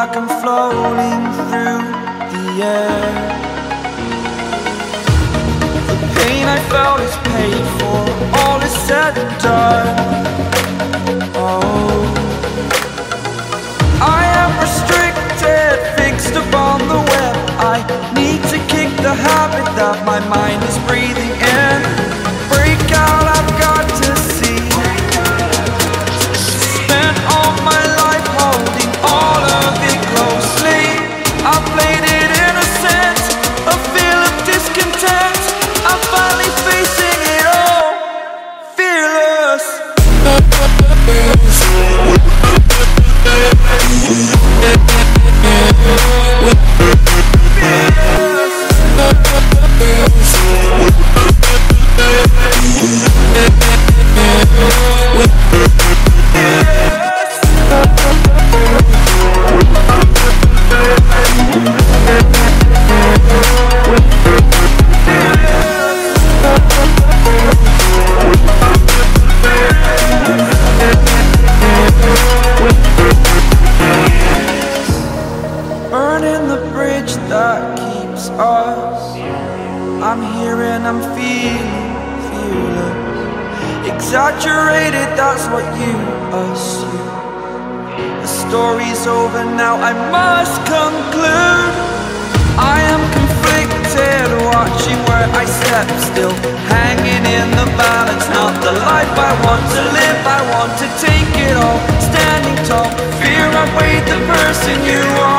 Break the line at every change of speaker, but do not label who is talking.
like I'm floating through the air. The pain I felt is paid for, all is said and done. Oh, I am restricted, fixed upon the web. I need to kick the habit that my mind is breathing in. Break out, I've got to see. Spent all my life holding all of it closely. I played it innocent, a feel of discontent. I'm finally facing it all, fearless. Burning the bridge that keeps us. I'm here and I'm feeling fearless. Exaggerated, that's what you assume. The story's over now, I must conclude. I am conflicted, watching where I step still, hanging in the balance. Not the life I want to live, I want to take it all. Standing tall, fear I weighed the person you are.